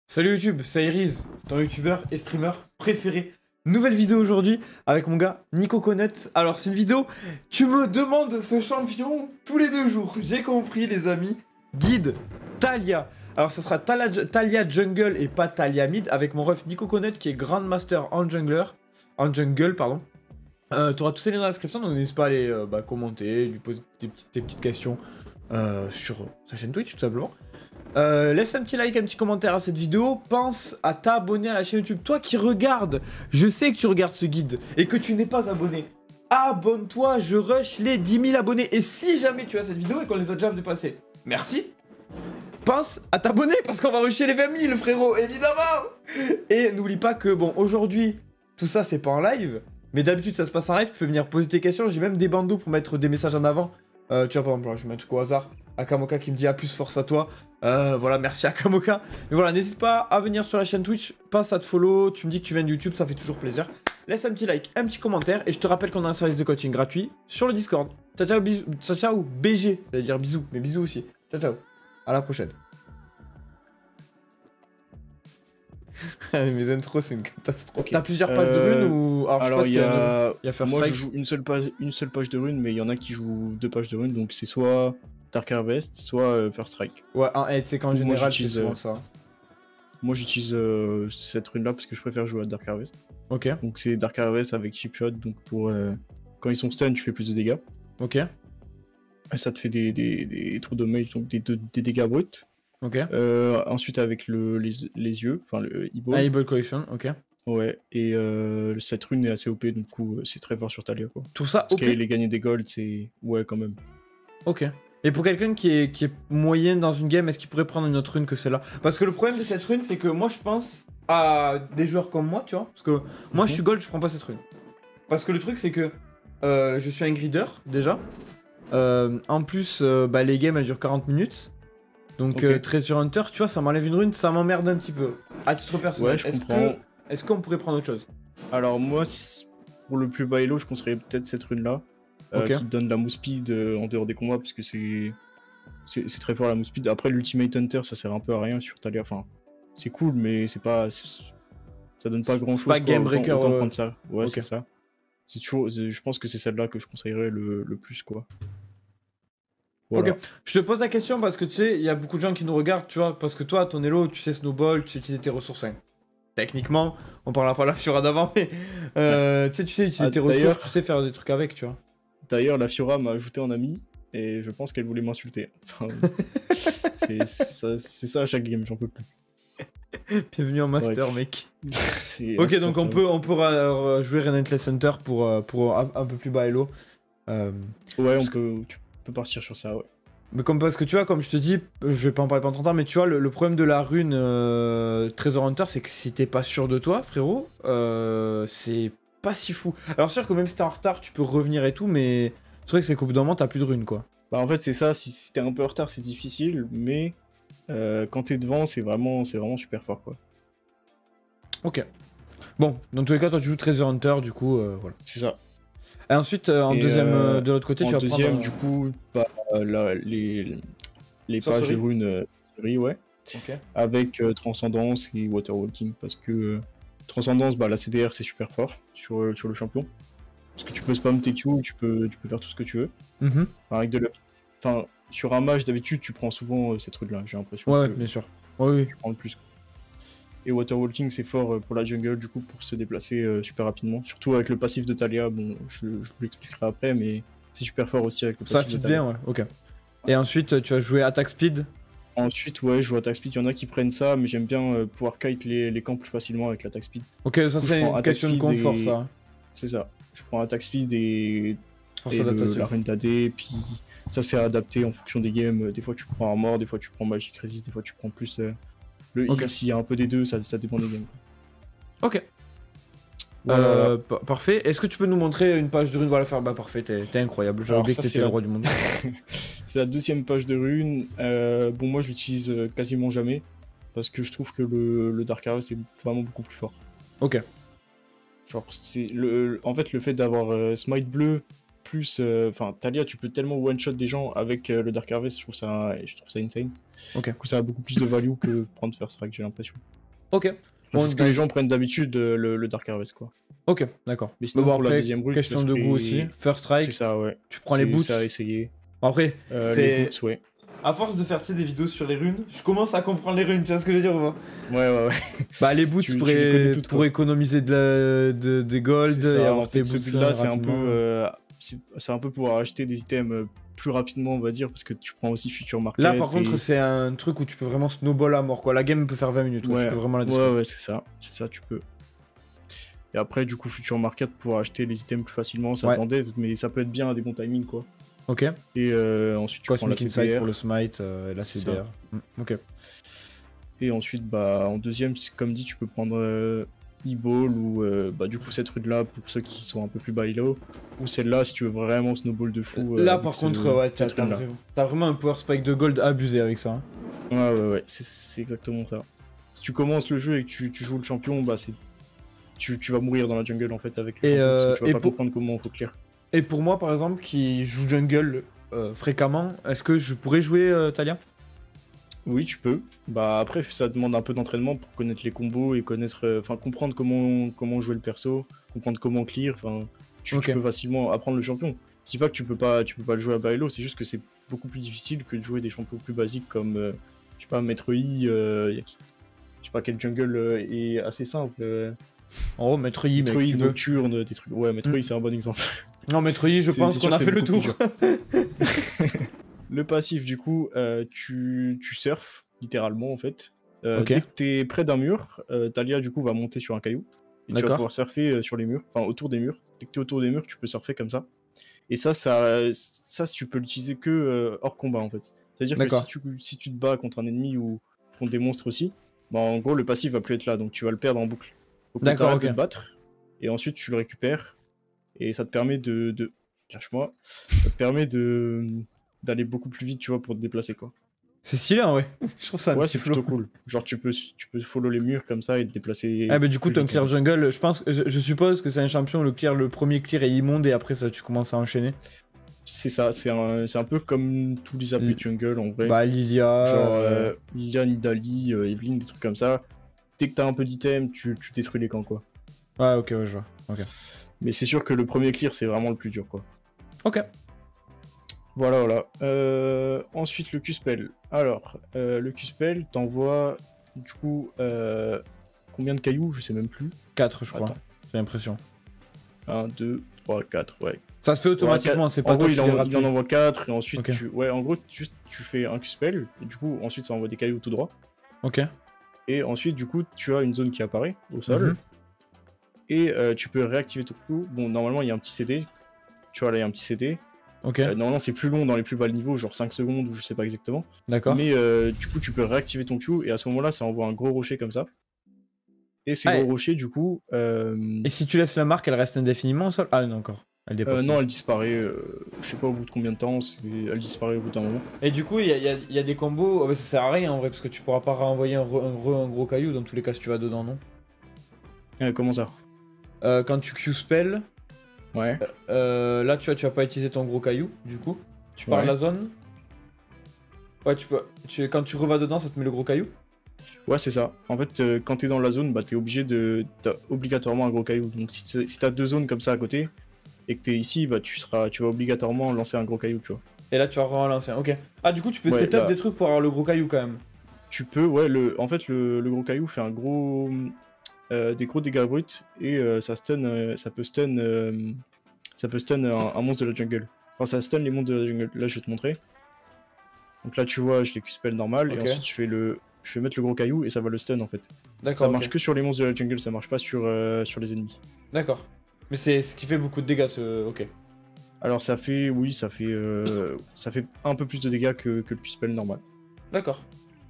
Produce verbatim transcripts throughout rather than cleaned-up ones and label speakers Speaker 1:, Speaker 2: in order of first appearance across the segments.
Speaker 1: Salut YouTube, c'est Iris, ton youtubeur et streamer préféré. Nouvelle vidéo aujourd'hui avec mon gars Nico Conet. Alors c'est une vidéo, tu me demandes ce champion tous les deux jours. J'ai compris les amis. Guide Taliyah. Alors ça sera Taliyah, Taliyah Jungle et pas Taliyah Mid avec mon ref Nico Conet qui est Grandmaster en jungler. En jungle pardon. Euh, tu auras tous les liens dans la description, donc n'hésite pas à aller euh, bah, commenter, lui poser des petites, des petites questions euh, sur sa chaîne Twitch tout simplement. Euh, laisse un petit like, un petit commentaire à cette vidéo. Pense à t'abonner à la chaîne YouTube. Toi qui regardes, je sais que tu regardes ce guide et que tu n'es pas abonné. Abonne-toi, je rush les dix mille abonnés. Et si jamais tu as cette vidéo et qu'on les a déjà dépassés, merci. Pense à t'abonner parce qu'on va rusher les vingt mille frérot, évidemment. Et n'oublie pas que bon, aujourd'hui, tout ça c'est pas en live. Mais d'habitude ça se passe en live, tu peux venir poser tes questions. J'ai même des bandeaux pour mettre des messages en avant. Euh, tu vois par exemple, là, je vais mettre quoi au hasard. Akamoka qui me dit à plus, force à toi. Euh, voilà, merci Akamoka. Mais voilà, n'hésite pas à venir sur la chaîne Twitch. Pense à te follow. Tu me dis que tu viens de YouTube, ça fait toujours plaisir. Laisse un petit like, un petit commentaire. Et je te rappelle qu'on a un service de coaching gratuit sur le Discord. Ciao, ciao, bisous. Ciao, ciao, B G. J'allais dire bisous, mais bisous aussi. Ciao, ciao. À la prochaine. Mes intros, c'est une catastrophe. Okay. T'as plusieurs pages euh... de runes ou...
Speaker 2: Alors, Alors il y a...
Speaker 1: y a First
Speaker 2: Moi,
Speaker 1: Strike.
Speaker 2: je joue une seule, page... une seule page de runes, mais il y en a qui jouent deux pages de runes. Donc, c'est soit Dark Harvest, soit euh, First Strike.
Speaker 1: Ouais, tu sais qu'en général, c'est souvent
Speaker 2: euh...
Speaker 1: ça.
Speaker 2: Moi, j'utilise euh, cette rune-là parce que je préfère jouer à Dark Harvest.
Speaker 1: Ok.
Speaker 2: Donc, c'est Dark Harvest avec Chip Shot. Donc, pour euh... quand ils sont stun, tu fais plus de dégâts.
Speaker 1: Ok.
Speaker 2: Et ça te fait des, des, des trous de mage, donc des, des, des dégâts bruts.
Speaker 1: Ok.
Speaker 2: Euh, ensuite, avec le, les, les yeux, enfin le Eyeball.
Speaker 1: Ah, Eyeball Collection, ok.
Speaker 2: Ouais, et euh, cette rune est assez O P, du coup, c'est très fort sur Taliyah, quoi.
Speaker 1: Tout ça
Speaker 2: Parce
Speaker 1: O P.
Speaker 2: qu'elle est gagner des golds, c'est... Ouais, quand même.
Speaker 1: Ok. Et pour quelqu'un qui est, qui est moyen dans une game, est-ce qu'il pourrait prendre une autre rune que celle-là? Parce que le problème de cette rune, c'est que moi, je pense à des joueurs comme moi, tu vois. Parce que moi, mm-hmm. je suis gold, je prends pas cette rune. Parce que le truc, c'est que euh, je suis un grider, déjà. Euh, en plus, euh, bah, les games, elles durent quarante minutes. Donc okay. euh, Treasure Hunter, tu vois, ça m'enlève une rune, ça m'emmerde un petit peu. À titre personnel,
Speaker 2: ouais, je
Speaker 1: est-ce
Speaker 2: comprends.
Speaker 1: que est-ce qu'on pourrait prendre autre chose?
Speaker 2: Alors moi, pour le plus bas elo, je conseillerais peut-être cette rune-là, euh, okay. qui te donne la move speed euh, en dehors des combats, parce que c'est c'est très fort la move speed. Après, l'Ultimate Hunter, ça sert un peu à rien sur Taliyah. Enfin, c'est cool, mais c'est pas, ça donne pas grand-chose.
Speaker 1: Pas game breaker.
Speaker 2: Autant, autant
Speaker 1: euh...
Speaker 2: prendre ça. Ouais,
Speaker 1: okay.
Speaker 2: c'est ça. C'est toujours, je pense que c'est celle-là que je conseillerais le, le plus, quoi.
Speaker 1: Voilà. Ok, je te pose la question parce que tu sais, il y a beaucoup de gens qui nous regardent, tu vois, parce que toi, ton elo, tu sais snowball, tu sais utiliser tes ressources. Hein. Techniquement, on parlera pas de la Fiora d'avant, mais euh, tu sais, tu sais utiliser ah, tes ressources, tu sais faire des trucs avec, tu vois.
Speaker 2: D'ailleurs, la Fiora m'a ajouté en ami et je pense qu'elle voulait m'insulter. Enfin, c'est ça, ça à chaque game, j'en peux plus.
Speaker 1: Bienvenue en master, ouais. Mec. Ok, donc on peut, on pourra jouer Relentless Hunter pour, pour un, un peu plus bas elo. Euh,
Speaker 2: ouais, on peut. Tu peux partir sur ça, ouais.
Speaker 1: Mais comme parce que tu vois, comme je te dis, je vais pas en parler pendant trente ans, mais tu vois, le, le problème de la rune euh, Treasure Hunter, c'est que si t'es pas sûr de toi, frérot, euh, c'est pas si fou. Alors sûr que même si t'es en retard, tu peux revenir et tout, mais le truc c'est qu'au bout d'un moment, t'as plus de rune, quoi.
Speaker 2: Bah en fait, c'est ça, si, si t'es un peu en retard, c'est difficile, mais euh, quand t'es devant, c'est vraiment, c'est vraiment super fort, quoi.
Speaker 1: Ok. Bon, dans tous les cas, toi tu joues Treasure Hunter, du coup, euh, voilà.
Speaker 2: C'est ça.
Speaker 1: Et ensuite, euh, en et deuxième, euh, de l'autre côté, tu vas prendre...
Speaker 2: En deuxième, du coup, bah, là, les, les pages de runes euh, série, ouais.
Speaker 1: Okay.
Speaker 2: Avec euh, Transcendance et Waterwalking, parce que euh, Transcendance, bah, la C D R, c'est super fort sur, euh, sur le champion. Parce que tu peux spam tes Q, tu peux, tu peux faire tout ce que tu veux.
Speaker 1: Mm-hmm.
Speaker 2: Enfin, avec de la... enfin, sur un mage, d'habitude, tu prends souvent euh, ces trucs-là, j'ai l'impression.
Speaker 1: Ouais,
Speaker 2: que
Speaker 1: bien sûr. Ouais, oui.
Speaker 2: Tu prends le plus. Et Waterwalking, c'est fort pour la jungle, du coup, pour se déplacer euh, super rapidement. Surtout avec le passif de Taliyah, bon, je, je vous l'expliquerai après, mais c'est super fort aussi avec le
Speaker 1: ça
Speaker 2: passif de
Speaker 1: Taliyah. Ça fit bien, ouais, ok. Et ensuite, tu vas jouer Attack Speed.
Speaker 2: Ensuite, ouais, je joue Attack Speed. Il y en a qui prennent ça, mais j'aime bien euh, pouvoir kite les, les camps plus facilement avec l'Attack Speed.
Speaker 1: Ok, ça c'est une question de confort, et... ça.
Speaker 2: C'est ça. Je prends Attack Speed et,
Speaker 1: Force
Speaker 2: et le, la rune d'A D, puis ça c'est adapté en fonction des games. Des fois tu prends Armor, des fois tu prends Magic Resist, des fois tu prends plus... Euh... Le okay. Heal, s'il y a un peu des deux, ça, ça dépend des games.
Speaker 1: Ok. Voilà, euh, voilà. Parfait. Est-ce que tu peux nous montrer une page de rune? Voilà, faire bah parfait, t'es incroyable. J'ai oublié que t'étais le roi du monde.
Speaker 2: C'est la deuxième page de rune. Euh, bon, moi je l'utilise quasiment jamais parce que je trouve que le, le Dark Harvest c'est vraiment beaucoup plus fort.
Speaker 1: Ok.
Speaker 2: Genre, c'est le, en fait, le fait d'avoir euh, Smite bleu plus, enfin, euh, Taliyah, tu peux tellement one shot des gens avec euh, le Dark Harvest, je trouve ça, je trouve ça insane.
Speaker 1: Ok.
Speaker 2: Du coup, ça a beaucoup plus de value que prendre First Strike, j'ai l'impression.
Speaker 1: Ok.
Speaker 2: Enfin,
Speaker 1: Bon,
Speaker 2: c'est ce que
Speaker 1: ben-
Speaker 2: les gens prennent d'habitude euh, le, le Dark Harvest quoi.
Speaker 1: Ok, d'accord.
Speaker 2: Mais
Speaker 1: Mais
Speaker 2: sinon
Speaker 1: bon,
Speaker 2: pour la
Speaker 1: après,
Speaker 2: deuxième brute,
Speaker 1: question
Speaker 2: ça
Speaker 1: de
Speaker 2: serait-
Speaker 1: goût aussi. First
Speaker 2: C'est
Speaker 1: strike,
Speaker 2: ça ouais.
Speaker 1: tu prends les
Speaker 2: C'est
Speaker 1: boots.
Speaker 2: ça à essayer.
Speaker 1: Bon, après,
Speaker 2: Euh,
Speaker 1: c'est...
Speaker 2: les boots ouais.
Speaker 1: À force de faire tu sais, des vidéos sur les runes, je commence à comprendre les runes, tu vois ce que je veux dire ou pas?
Speaker 2: Ouais ouais ouais.
Speaker 1: Bah les boots
Speaker 2: Tu- tu
Speaker 1: pour,
Speaker 2: les connais
Speaker 1: é-
Speaker 2: toutes,
Speaker 1: pour
Speaker 2: quoi.
Speaker 1: écomnomiser de la, de, des gold
Speaker 2: C'est ça,
Speaker 1: et
Speaker 2: en
Speaker 1: avoir tes
Speaker 2: fait, ce
Speaker 1: boots
Speaker 2: build-là, c'est un peu,
Speaker 1: rapidement.
Speaker 2: euh, c'est c'est un peu pour acheter des items euh, plus rapidement, on va dire, parce que tu prends aussi Future Market.
Speaker 1: Là par contre
Speaker 2: et-
Speaker 1: c'est un truc où tu peux vraiment snowball à mort quoi. La game peut faire vingt minutes, quoi.
Speaker 2: ouais,
Speaker 1: Tu peux vraiment la
Speaker 2: ouais,
Speaker 1: descendre.
Speaker 2: ouais, c'est ça, c'est ça, tu peux. Et après, du coup, Future Market pour acheter les items plus facilement, ça
Speaker 1: Ouais.
Speaker 2: t'endette, mais ça peut être bien à des bons timings, quoi.
Speaker 1: Ok.
Speaker 2: Et euh, ensuite, tu prends la
Speaker 1: Cosmic
Speaker 2: C
Speaker 1: Insight
Speaker 2: P R.
Speaker 1: pour le smite euh, et la
Speaker 2: C'est
Speaker 1: C D R. Mm, ok.
Speaker 2: Et ensuite, bah, en deuxième, c'est comme dit, tu peux prendre euh, E-Ball ou euh, bah, du coup, cette rune-là pour ceux qui sont un peu plus bas low. Ou celle-là si tu veux vraiment snowball de fou. euh,
Speaker 1: Là
Speaker 2: avec
Speaker 1: par
Speaker 2: ce-
Speaker 1: contre ouais t'as
Speaker 2: cette
Speaker 1: t'as
Speaker 2: rune-là.
Speaker 1: vraiment, t'as vraiment un power spike de gold abusé avec ça. Hein.
Speaker 2: Ouais, ouais, ouais, c'est- c'est exactement ça. Si tu commences le jeu et que tu, tu joues le champion, bah c'est. Tu, tu vas mourir dans la jungle en fait avec le
Speaker 1: Et,
Speaker 2: champion
Speaker 1: euh,
Speaker 2: parce que tu vas
Speaker 1: et
Speaker 2: pas
Speaker 1: pour-
Speaker 2: comprendre comment il faut clear.
Speaker 1: Et pour moi par exemple qui joue jungle euh, fréquemment, est-ce que je pourrais jouer euh, Talia?
Speaker 2: Oui, tu peux. Bah après, ça demande un peu d'entraînement pour connaître les combos et connaître. euh, Enfin, comprendre comment, comment jouer le perso, comprendre comment clear. Enfin, tu, tu
Speaker 1: Ok.
Speaker 2: peux facilement apprendre le champion. Je dis pas que tu peux pas, tu peux pas le jouer à Baello, c'est juste que c'est beaucoup plus difficile que de jouer des champions plus basiques comme, euh, je sais pas, Maître Yi. euh, y a qui- Je sais pas quel jungle euh, est assez simple. euh,
Speaker 1: Oh Maître Yi mec
Speaker 2: Maître Yi,
Speaker 1: tu peux.
Speaker 2: Nocturne, des trucs. Ouais, Maître
Speaker 1: Mm.
Speaker 2: Yi, c'est un bon exemple.
Speaker 1: Non Maître Yi je
Speaker 2: C'est-
Speaker 1: pense
Speaker 2: c'est
Speaker 1: qu'on
Speaker 2: sûr
Speaker 1: a
Speaker 2: que
Speaker 1: fait
Speaker 2: c'est
Speaker 1: le
Speaker 2: beaucoup
Speaker 1: tour.
Speaker 2: Le passif, du coup, euh, tu, tu surfes, littéralement, en fait. Euh,
Speaker 1: Ok.
Speaker 2: Dès que t'es près d'un mur, euh, Talia, du coup, va monter sur un caillou. Et tu vas
Speaker 1: D'accord.
Speaker 2: pouvoir surfer euh, sur les murs, enfin, autour des murs. Dès que t'es autour des murs, tu peux surfer comme ça. Et ça, ça, ça tu peux l'utiliser que euh, hors combat, en fait. C'est-à-dire que
Speaker 1: D'accord.
Speaker 2: si tu, si tu te bats contre un ennemi ou contre des monstres aussi, bah, en gros, le passif va plus être là, donc tu vas le perdre en boucle. Donc,
Speaker 1: D'accord,
Speaker 2: t'arrêtes
Speaker 1: ok.
Speaker 2: de te battre, et ensuite, tu le récupères. Et ça te permet de... de... Lâche-moi. Ça te permet de d'aller beaucoup plus vite, tu vois, pour te déplacer, quoi.
Speaker 1: C'est stylé en vrai. Je trouve ça un
Speaker 2: Ouais,
Speaker 1: petit
Speaker 2: c'est
Speaker 1: flow.
Speaker 2: plutôt cool. Genre, tu peux, tu peux follow les murs comme ça et te déplacer.
Speaker 1: Ah bah du coup
Speaker 2: plus
Speaker 1: ton
Speaker 2: vite,
Speaker 1: clear
Speaker 2: en fait.
Speaker 1: jungle, je pense, je, je suppose que c'est un champion, le clear, le premier clear est immonde et après ça tu commences à enchaîner.
Speaker 2: C'est ça, c'est un, c'est un peu comme tous les A P
Speaker 1: L-
Speaker 2: jungle en vrai.
Speaker 1: Bah Lilia.
Speaker 2: Genre,
Speaker 1: euh,
Speaker 2: euh, Lilia, Nidalee, euh, Evelyn, des trucs comme ça. Dès que t'as un peu d'item, tu, tu détruis les camps, quoi.
Speaker 1: Ouais ok ouais je vois. Ok.
Speaker 2: Mais c'est sûr que le premier clear, c'est vraiment le plus dur, quoi.
Speaker 1: Ok.
Speaker 2: Voilà, voilà. Euh, ensuite, le Q-Spell. Alors, euh, le Q-Spell t'envoie, du coup, euh, combien de cailloux? Je sais même plus.
Speaker 1: quatre je crois.
Speaker 2: Attends.
Speaker 1: J'ai l'impression.
Speaker 2: un, deux, trois, quatre, ouais.
Speaker 1: Ça se fait automatiquement, c'est pas
Speaker 2: En gros,
Speaker 1: toi
Speaker 2: il
Speaker 1: qui
Speaker 2: en,
Speaker 1: les
Speaker 2: il
Speaker 1: rappuies.
Speaker 2: en envoie quatre et ensuite
Speaker 1: Ok.
Speaker 2: tu. Ouais, en gros, juste tu fais un Q-Spell et du coup, ensuite ça envoie des cailloux tout droit.
Speaker 1: Ok.
Speaker 2: Et ensuite, du coup, tu as une zone qui apparaît au sol
Speaker 1: Mhm.
Speaker 2: et euh, tu peux réactiver ton coup. Bon, normalement, il y a un petit C D. Tu vois, là, il y a un petit C D.
Speaker 1: Ok.
Speaker 2: Euh, normalement, c'est plus long dans les plus bas niveaux, genre cinq secondes ou je sais pas exactement.
Speaker 1: D'accord.
Speaker 2: Mais euh, du coup, tu peux réactiver ton Q et à ce moment-là, ça envoie un gros rocher comme ça. Et ces
Speaker 1: Ah,
Speaker 2: gros
Speaker 1: et-
Speaker 2: rochers, du coup. euh,
Speaker 1: Et si tu laisses la marque, elle reste indéfiniment au sol? Ah non encore. Elle dépend.
Speaker 2: euh, non, elle disparaît. euh, je sais pas au bout de combien de temps. c'est- Elle disparaît au bout d'un moment.
Speaker 1: Et du coup, il y a, il y a- il y a des combos. Oh, bah, ça sert à rien en vrai parce que tu pourras pas renvoyer un, re- un gros, un gros caillou dans tous les cas si tu vas dedans, non?
Speaker 2: Euh, comment ça?
Speaker 1: Euh, quand tu Q-spell,
Speaker 2: Ouais.
Speaker 1: euh, là tu vois, tu vas pas utiliser ton gros caillou du coup. Tu pars
Speaker 2: Ouais.
Speaker 1: de la zone. Ouais, tu peux. Tu, quand tu revas dedans, ça te met le gros caillou.
Speaker 2: Ouais, c'est ça. En fait, euh, quand t'es dans la zone, bah t'es obligé de. T'as obligatoirement un gros caillou. Donc si t'as si t'as deux zones comme ça à côté et que t'es ici, bah tu seras, tu vas obligatoirement lancer un gros caillou, tu vois.
Speaker 1: Et là tu vas relancer. Ok. Ah, du coup, tu peux
Speaker 2: Ouais,
Speaker 1: setup
Speaker 2: là-
Speaker 1: des trucs pour avoir le gros caillou quand même.
Speaker 2: Tu peux, ouais, le, en fait, le, le gros caillou fait un gros, euh, des gros dégâts bruts et euh, ça stun, euh, ça peut stun, euh, ça peut stun un, un monstre de la jungle. Enfin, ça stun les monstres de la jungle. Là, je vais te montrer. Donc là, tu vois, je les Q-spell normal
Speaker 1: Ok.
Speaker 2: et ensuite je vais le, je vais mettre le gros caillou et ça va le stun en fait.
Speaker 1: D'accord.
Speaker 2: Ça
Speaker 1: ok.
Speaker 2: marche que sur les monstres de la jungle, ça marche pas sur, euh, sur les ennemis.
Speaker 1: D'accord. Mais c'est ce qui fait beaucoup de dégâts, ce. Ok.
Speaker 2: Alors ça fait, oui, ça fait, euh, ça fait un peu plus de dégâts que, que le Q-spell normal.
Speaker 1: D'accord.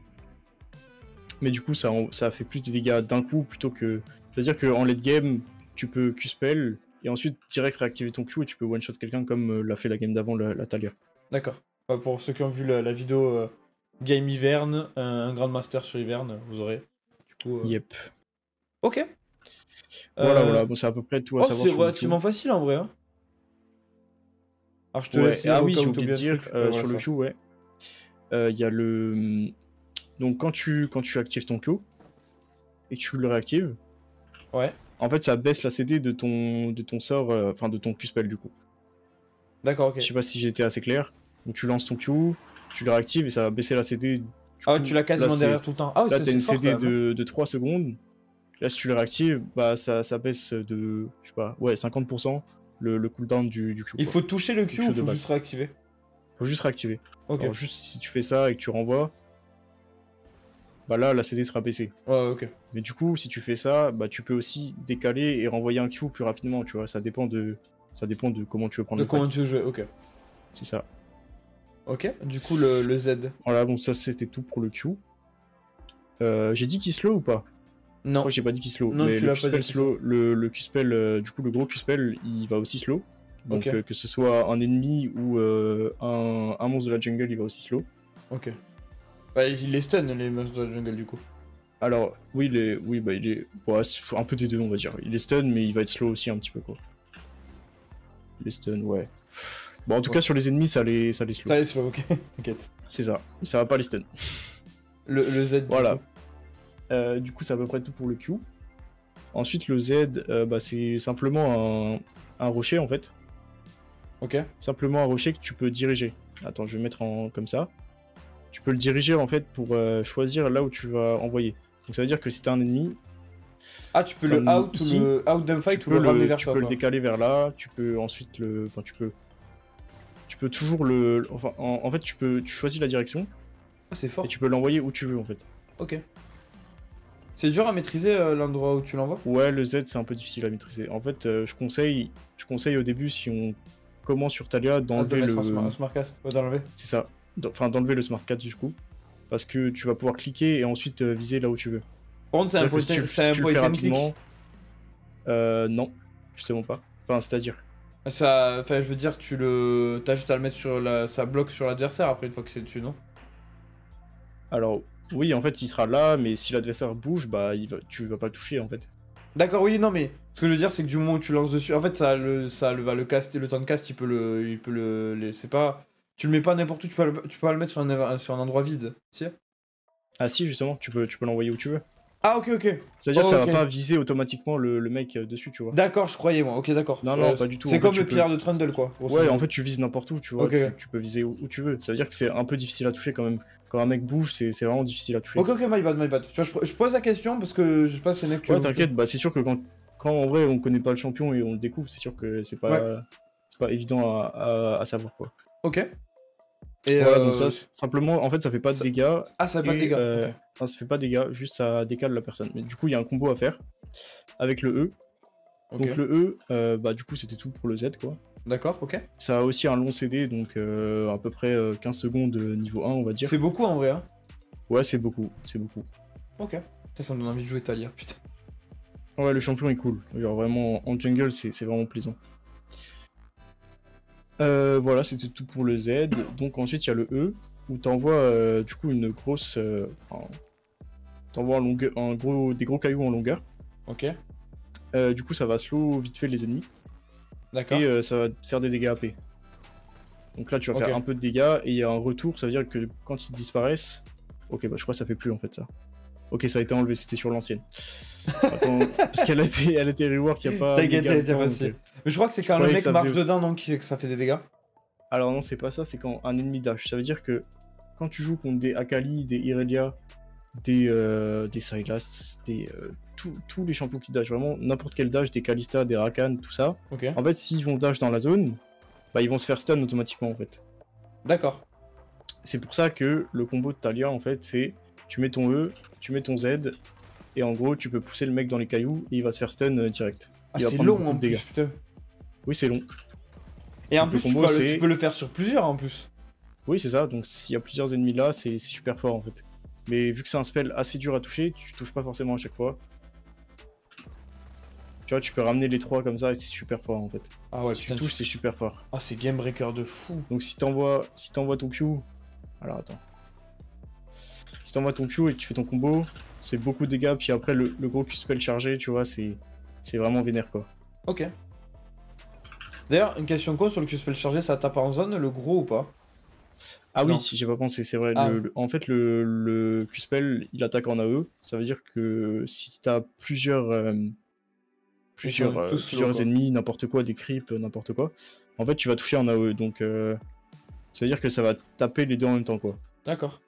Speaker 2: Mais du coup, ça, en- ça fait plus de dégâts d'un coup plutôt que... C'est-à-dire qu'en late game, tu peux Q-spell et ensuite direct réactiver ton Q et tu peux one-shot quelqu'un comme euh, l'a fait la game d'avant, la, la Talia.
Speaker 1: D'accord. Bah, pour ceux qui ont vu la, la vidéo euh, Game Hiverne, un, un Grandmaster sur Hiverne, vous aurez. Du coup. euh,
Speaker 2: Yep.
Speaker 1: Ok.
Speaker 2: Voilà,
Speaker 1: Euh,
Speaker 2: voilà, bon, c'est à peu près tout à
Speaker 1: Oh,
Speaker 2: savoir
Speaker 1: c'est
Speaker 2: sur le Q.
Speaker 1: relativement facile en vrai. Hein. Alors je te
Speaker 2: Ouais.
Speaker 1: laisse.
Speaker 2: Ah
Speaker 1: dire au
Speaker 2: oui,
Speaker 1: cas
Speaker 2: j'ai
Speaker 1: où t'as
Speaker 2: oublié de
Speaker 1: oublié un
Speaker 2: dire,
Speaker 1: truc.
Speaker 2: euh,
Speaker 1: Ouais,
Speaker 2: sur
Speaker 1: voilà,
Speaker 2: le
Speaker 1: ça.
Speaker 2: Q, ouais. Il y a le... Donc quand tu, quand tu actives ton Q, et que tu le réactives,
Speaker 1: ouais.
Speaker 2: En fait, ça baisse la C D de ton, de ton sort, enfin euh, de ton Q-spell du coup.
Speaker 1: D'accord, ok.
Speaker 2: Je sais pas si j'ai été assez clair. Donc tu lances ton Q, tu le réactives et ça va baisser la C D. Du
Speaker 1: ah ouais,
Speaker 2: coup,
Speaker 1: tu l'as quasiment
Speaker 2: là,
Speaker 1: derrière tout le temps. Ah ouais,
Speaker 2: là, t'as une
Speaker 1: fort,
Speaker 2: C D
Speaker 1: quand même, hein.
Speaker 2: de, de trois secondes. Là, si tu le réactives, bah ça, ça baisse de, je sais pas, ouais, cinquante pour cent le, le cooldown du, du Q.
Speaker 1: Il
Speaker 2: quoi.
Speaker 1: faut toucher le Q ou faut
Speaker 2: base.
Speaker 1: juste réactiver?
Speaker 2: Faut juste réactiver.
Speaker 1: Ok.
Speaker 2: Alors juste si tu fais ça et que tu renvoies, bah là la C D sera baissée.
Speaker 1: Ouais, ok.
Speaker 2: Mais du coup, si tu fais ça, bah tu peux aussi décaler et renvoyer un Q plus rapidement, tu vois. Ça dépend de, ça dépend de comment tu veux prendre
Speaker 1: de
Speaker 2: le
Speaker 1: comment
Speaker 2: fight.
Speaker 1: tu veux jouer, ok.
Speaker 2: C'est ça.
Speaker 1: Ok, du coup le, le Z.
Speaker 2: Voilà, donc ça c'était tout pour le Q. Euh, j'ai dit qu'il slow ou pas?
Speaker 1: Non.
Speaker 2: Moi j'ai pas dit qu'il slow,
Speaker 1: non,
Speaker 2: mais
Speaker 1: tu
Speaker 2: le
Speaker 1: l'as pas dit
Speaker 2: slow, le, le Q-spell, euh, du coup le gros Q-spell, il va aussi slow. Donc
Speaker 1: okay.
Speaker 2: euh, que ce soit un ennemi ou euh, un, un monstre de la jungle, il va aussi slow.
Speaker 1: Ok. Bah il les stun les monstres de la jungle du coup.
Speaker 2: Alors oui, il est, oui bah il est, ouais, un peu des deux on va dire. Il est stun mais il va être slow aussi un petit peu quoi. Il est stun, ouais. Bon en tout ouais. cas sur les ennemis ça les, ça les slow.
Speaker 1: Ça les slow, ok, t'inquiète.
Speaker 2: C'est ça, mais ça va pas les stun.
Speaker 1: Le, le Z.
Speaker 2: Voilà.
Speaker 1: Du coup.
Speaker 2: Euh, du coup c'est à peu près tout pour le Q. Ensuite le Z, euh, bah, c'est simplement un, un rocher en fait.
Speaker 1: Ok.
Speaker 2: Simplement un rocher que tu peux diriger. Attends, je vais mettre en comme ça. Tu peux le diriger en fait pour euh, choisir là où tu vas envoyer. Donc ça veut dire que si t'as un ennemi...
Speaker 1: Ah, tu peux le out ici, ou le out d'un fight ou le ramener vers
Speaker 2: tu
Speaker 1: toi.
Speaker 2: Tu peux
Speaker 1: quoi.
Speaker 2: le décaler vers là, tu peux ensuite le... Enfin tu peux... Tu peux toujours le... Enfin en, en fait tu peux... Tu choisis la direction.
Speaker 1: Ah, c'est fort.
Speaker 2: Et tu peux l'envoyer où tu veux en fait.
Speaker 1: Ok. C'est dur à maîtriser euh, l'endroit où tu l'envoies?
Speaker 2: Ouais, le Z c'est un peu difficile à maîtriser. En fait, euh, je conseille je conseille au début si on commence sur Taliyah d'enlever
Speaker 1: ah,
Speaker 2: le...
Speaker 1: Smart, smart cast, ouais, d'enlever.
Speaker 2: C'est ça. Enfin d'enlever le smart cast du coup. Parce que tu vas pouvoir cliquer et ensuite euh, viser là où tu veux.
Speaker 1: Par contre, c'est un point
Speaker 2: si tu,
Speaker 1: si
Speaker 2: un tu le fais rapidement. Euh, non, justement pas. Enfin, c'est-à-dire.
Speaker 1: Ça, enfin, je veux dire, tu le, t'as juste à le mettre sur la, ça bloque sur l'adversaire après une fois que c'est dessus, non?
Speaker 2: Alors, oui, en fait, il sera là, mais si l'adversaire bouge, bah, il va... tu vas pas le toucher en fait.
Speaker 1: D'accord, oui, non, mais ce que je veux dire, c'est que du moment où tu lances dessus, en fait, ça, le, ça le va le caster, le temps de cast, il peut le, il peut le, les... c'est pas, tu le mets pas n'importe où, tu peux, le... tu peux pas le mettre sur un, sur un endroit vide, si?
Speaker 2: Ah si, justement, tu peux, tu peux l'envoyer où tu veux.
Speaker 1: Ah ok ok.
Speaker 2: C'est-à-dire
Speaker 1: oh,
Speaker 2: que ça
Speaker 1: okay.
Speaker 2: va pas viser automatiquement le, le mec dessus, tu vois.
Speaker 1: D'accord, je croyais moi. Ok d'accord.
Speaker 2: Non non, pas du tout.
Speaker 1: C'est comme
Speaker 2: fait,
Speaker 1: le
Speaker 2: peux...
Speaker 1: pierre de Trundle quoi.
Speaker 2: Ouais, en fait tu vises n'importe où, tu vois.
Speaker 1: Okay.
Speaker 2: Tu, tu peux viser où, où tu veux. Ça veut dire que c'est un peu difficile à toucher quand même. Quand un mec bouge, c'est vraiment difficile à toucher.
Speaker 1: Ok ok, my bad, my bad. Tu vois, je, je pose la question parce que je sais pas si c'est que.
Speaker 2: Ouais, t'inquiète. Bah c'est sûr que quand, quand en vrai on connaît pas le champion et on le découvre, c'est sûr que c'est pas, ouais. c'est pas évident à, à, à savoir quoi.
Speaker 1: Ok. Et
Speaker 2: voilà,
Speaker 1: euh...
Speaker 2: donc ça, simplement, en fait, ça fait pas de
Speaker 1: ça...
Speaker 2: dégâts.
Speaker 1: Ah, ça fait pas de dégâts.
Speaker 2: Euh,
Speaker 1: okay.
Speaker 2: Enfin, ça fait pas de dégâts, juste ça décale la personne. Mais du coup, il y a un combo à faire avec le E. Okay. Donc le E, euh, bah du coup, c'était tout pour le Z, quoi.
Speaker 1: D'accord, ok.
Speaker 2: Ça a aussi un long C D, donc euh, à peu près quinze secondes niveau un, on va dire.
Speaker 1: C'est beaucoup en vrai, hein.
Speaker 2: Ouais, c'est beaucoup, c'est beaucoup.
Speaker 1: Ok. Putain, ça me donne envie de jouer Taliyah, putain.
Speaker 2: Ouais, le champion est cool. Genre vraiment, en jungle, c'est vraiment plaisant. Euh, voilà, c'était tout pour le Z. Donc ensuite, il y a le E, où t'envoies euh, du coup une grosse... Euh, enfin, t'envoies un longueur, un gros, des gros cailloux en longueur.
Speaker 1: Ok.
Speaker 2: Euh, du coup, ça va slow vite fait les ennemis.
Speaker 1: D'accord.
Speaker 2: Et euh, ça va te faire des dégâts A P. Donc là, tu vas okay. faire un peu de dégâts, et il y a un retour, ça veut dire que quand ils disparaissent... Ok, bah je crois que ça fait plus en fait ça. Ok, ça a été enlevé, c'était sur l'ancienne. Parce qu'elle a été, elle a été rework, il n'y a pas...
Speaker 1: T'inquiète, t'inquiète, pas si. Mais je crois que c'est quand le mec marche dedans, donc que ça fait des dégâts.
Speaker 2: Alors non, c'est pas ça, c'est quand un ennemi dash. Ça veut dire que quand tu joues contre des Akali, des Irelia, des, euh, des Sylas, des euh, tous les champions qui dash, vraiment n'importe quel dash, des Kalista, des Rakan, tout ça.
Speaker 1: Okay.
Speaker 2: En fait, s'ils vont dash dans la zone, bah ils vont se faire stun automatiquement en fait.
Speaker 1: D'accord.
Speaker 2: C'est pour ça que le combo de Taliyah en fait, c'est tu mets ton E, tu mets ton Z, et en gros tu peux pousser le mec dans les cailloux et il va se faire stun euh, direct.
Speaker 1: Ah, c'est long en plus, putain.
Speaker 2: Oui, c'est long.
Speaker 1: Et en plus, combo, tu, peux le, tu peux le faire sur plusieurs en plus.
Speaker 2: Oui, c'est ça. Donc, s'il y a plusieurs ennemis là, c'est super fort en fait. Mais vu que c'est un spell assez dur à toucher, tu touches pas forcément à chaque fois. Tu vois, tu peux ramener les trois comme ça et c'est super fort en fait.
Speaker 1: Ah ouais,
Speaker 2: si
Speaker 1: putain,
Speaker 2: tu touches, c'est super fort.
Speaker 1: Ah, c'est game breaker de fou.
Speaker 2: Donc, si t'envoies si t'envoies ton Q. Alors, attends. Si t'envoies ton Q et que tu fais ton combo, c'est beaucoup de dégâts. Puis après, le, le gros Q spell chargé, tu vois, c'est vraiment vénère quoi.
Speaker 1: Ok. D'ailleurs, une question con sur le Q-spell chargé, ça tape en zone le gros ou pas?
Speaker 2: Ah oui,
Speaker 1: Non.
Speaker 2: si j'ai pas pensé, c'est vrai.
Speaker 1: Ah.
Speaker 2: Le, le, en fait, le, le Q-Spell, il attaque en A E. Ça veut dire que si t'as plusieurs, euh, plusieurs, euh, plusieurs slow, ennemis, n'importe quoi, des creeps, n'importe quoi, en fait, tu vas toucher en A E. Donc, euh, ça veut dire que ça va taper les deux en même temps, quoi.
Speaker 1: D'accord.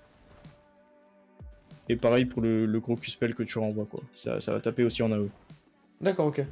Speaker 2: Et pareil pour le, le gros Q-Spell que tu renvoies, quoi. Ça, ça va taper aussi en A E.
Speaker 1: D'accord, ok.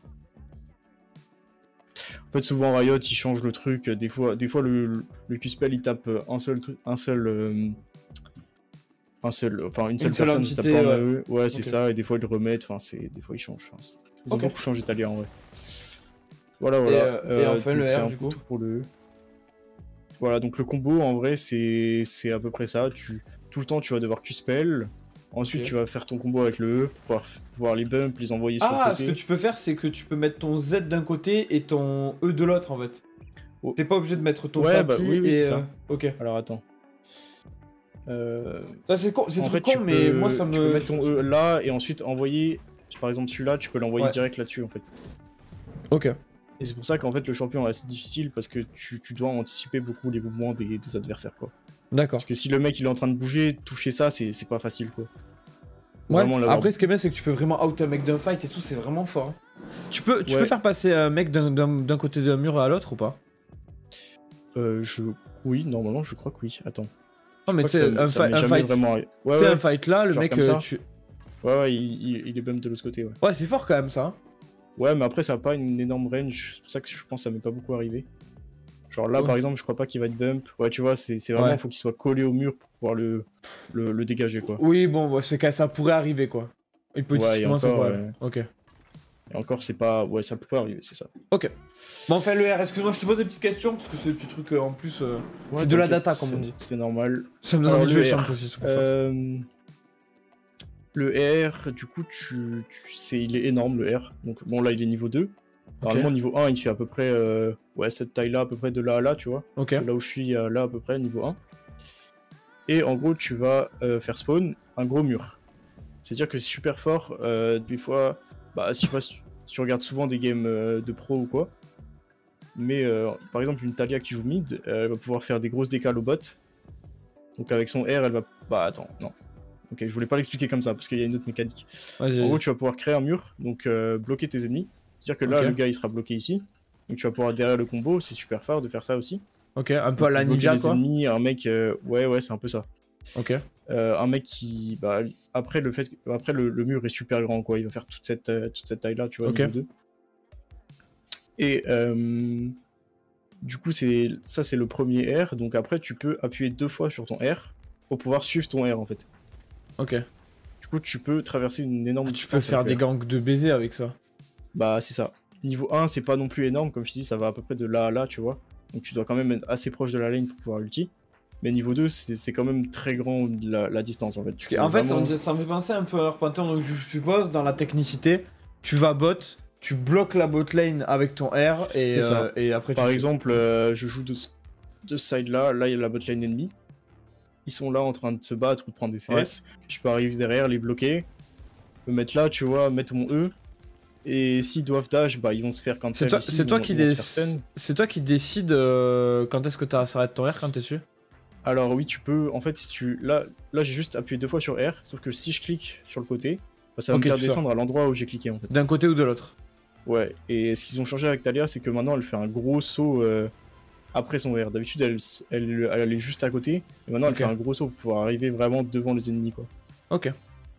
Speaker 2: En fait, souvent Riot, il change le truc. Des fois, des fois le, le Q-Spell, il tape un seul truc, un seul, euh, un seul, enfin une seule
Speaker 1: une seule
Speaker 2: personne
Speaker 1: entité,
Speaker 2: qui tape en
Speaker 1: ouais,
Speaker 2: A E. Ouais, c'est
Speaker 1: okay.
Speaker 2: ça. Et des fois ils le remettent. Enfin, c'est, des fois ils changent. Enfin, ils ont
Speaker 1: okay.
Speaker 2: beaucoup changé Talia en vrai. Voilà, voilà.
Speaker 1: Et, euh,
Speaker 2: euh,
Speaker 1: et enfin le R du coup.
Speaker 2: Tout pour le. Voilà, donc le combo en vrai, c'est, c'est à peu près ça. Tu, tout le temps, tu vas devoir Q-Spell. Ensuite, okay. tu vas faire ton combo avec le E pour pouvoir, pouvoir les bumps, les envoyer
Speaker 1: ah,
Speaker 2: sur le côté.
Speaker 1: Ah, ce que tu peux faire, c'est que tu peux mettre ton Z d'un côté et ton E de l'autre en fait. Oh. T'es pas obligé de mettre ton
Speaker 2: ouais,
Speaker 1: tapis
Speaker 2: bah, oui, oui,
Speaker 1: et...
Speaker 2: c'est
Speaker 1: euh...
Speaker 2: ça.
Speaker 1: Ok.
Speaker 2: Alors attends. Euh...
Speaker 1: C'est con, c'est trop con,
Speaker 2: tu
Speaker 1: mais
Speaker 2: peux,
Speaker 1: moi ça me...
Speaker 2: Tu peux mettre ton E là et ensuite envoyer... Par exemple celui-là, tu peux l'envoyer ouais. direct là-dessus en fait.
Speaker 1: Ok.
Speaker 2: Et c'est pour ça qu'en fait le champion est assez difficile parce que tu, tu dois anticiper beaucoup les mouvements des, des adversaires quoi.
Speaker 1: D'accord.
Speaker 2: Parce que si le mec il est en train de bouger, toucher ça, c'est pas facile quoi.
Speaker 1: Ouais, après ce qui est bien c'est que tu peux vraiment out un mec d'un fight et tout, c'est vraiment fort. Tu peux, tu
Speaker 2: ouais.
Speaker 1: peux faire passer un mec d'un côté d'un mur à l'autre ou pas?
Speaker 2: Euh, je... Oui, normalement je crois que oui, attends.
Speaker 1: Non mais tu sais, un, fi un fight,
Speaker 2: vraiment... ouais,
Speaker 1: ouais. un fight là, le
Speaker 2: genre
Speaker 1: mec, euh, tu...
Speaker 2: Ouais, ouais, il, il, il est bump de l'autre côté, ouais.
Speaker 1: Ouais, c'est fort quand même ça. Hein.
Speaker 2: Ouais, mais après ça a pas une énorme range, c'est pour ça que je pense que ça m'est pas beaucoup arrivé. Genre là, ouais. par exemple, je crois pas qu'il va être bump. Ouais, tu vois, c'est vraiment, ouais. faut qu'il soit collé au mur pour pouvoir le, le, le dégager, quoi.
Speaker 1: Oui, bon, c'est que ça pourrait arriver, quoi. Hypothétiquement,
Speaker 2: ouais,
Speaker 1: ça pourrait.
Speaker 2: Ouais.
Speaker 1: Ok.
Speaker 2: Et encore, c'est pas... Ouais, ça peut pas arriver, c'est ça.
Speaker 1: Ok. Bon, enfin, le R, excuse-moi, je te pose des petites questions, parce que ce petit truc, euh, en plus, euh, ouais, c'est de la data, comme on dit.
Speaker 2: C'est normal.
Speaker 1: Ça me donne envie de jouer champ aussi, c'est pour
Speaker 2: euh...
Speaker 1: ça.
Speaker 2: Le R, du coup, tu, tu c'est il est énorme, le R. Donc, bon, là, il est niveau deux. Normalement, okay. niveau un, il fait à peu près... Euh... Ouais, cette taille-là, à peu près de là à là, tu vois.
Speaker 1: Ok.
Speaker 2: De là où je suis, là, à peu près, niveau un. Et en gros, tu vas euh, faire spawn un gros mur. C'est-à-dire que c'est super fort. Euh, des fois, bah, si tu, vois, si tu regardes souvent des games euh, de pro ou quoi, mais euh, par exemple, une Talia qui joue mid, euh, elle va pouvoir faire des grosses décales au bot. Donc avec son R, elle va... Bah attends, non. Ok, je voulais pas l'expliquer comme ça, parce qu'il y a une autre mécanique. En gros, tu vas pouvoir créer un mur, donc euh, bloquer tes ennemis. C'est-à-dire que là, okay. le gars, il sera bloqué ici. Donc tu vas pouvoir derrière le combo, c'est super fort de faire ça aussi.
Speaker 1: Ok, un peu donc, à la Nivea,
Speaker 2: les
Speaker 1: quoi.
Speaker 2: ennemis, un mec... Euh... Ouais, ouais, c'est un peu ça.
Speaker 1: Ok.
Speaker 2: Euh, un mec qui... Bah, après, le, fait... après le, le mur est super grand, quoi. Il va faire toute cette, euh, toute cette taille-là, tu vois,
Speaker 1: okay.
Speaker 2: niveau deux. Et... Euh... Du coup, c'est ça, c'est le premier R. Donc après, tu peux appuyer deux fois sur ton R pour pouvoir suivre ton R, en fait.
Speaker 1: Ok.
Speaker 2: Du coup, tu peux traverser une énorme
Speaker 1: ah, tu peux faire des gangs de baisers avec ça.
Speaker 2: Bah, c'est ça. Niveau un, c'est pas non plus énorme, comme je te dis, ça va à peu près de là à là, tu vois. Donc tu dois quand même être assez proche de la lane pour pouvoir ulti. Mais niveau deux, c'est quand même très grand la, la distance, en fait.
Speaker 1: Tu en fait, vraiment... ça me fait penser un peu à Heartpanther, donc je suppose, dans la technicité, tu vas bot, tu bloques la bot lane avec ton R, et, euh, et après tu...
Speaker 2: Par exemple, euh, je joue de, de ce side-là, là, il y a la bot lane ennemie. Ils sont là en train de se battre ou de prendre des C S. Ouais. Je peux arriver derrière, les bloquer, me mettre là, tu vois, mettre mon E. Et s'ils doivent dash, bah ils vont se faire quand
Speaker 1: c'est toi, ici, toi, qui dé... toi qui décides euh, quand est-ce que tu s'arrêtes ton R quand t'es dessus.
Speaker 2: Alors oui, tu peux, en fait, si tu... Là, là j'ai juste appuyé deux fois sur R, sauf que si je clique sur le côté, bah, ça va okay, me faire descendre sors. à l'endroit où j'ai cliqué, en fait.
Speaker 1: D'un côté ou de l'autre.
Speaker 2: Ouais, et ce qu'ils ont changé avec Talia, c'est que maintenant, elle fait un gros saut euh, après son R. D'habitude, elle, elle, elle allait juste à côté, et maintenant, okay. elle fait un gros saut pour pouvoir arriver vraiment devant les ennemis, quoi.
Speaker 1: Ok.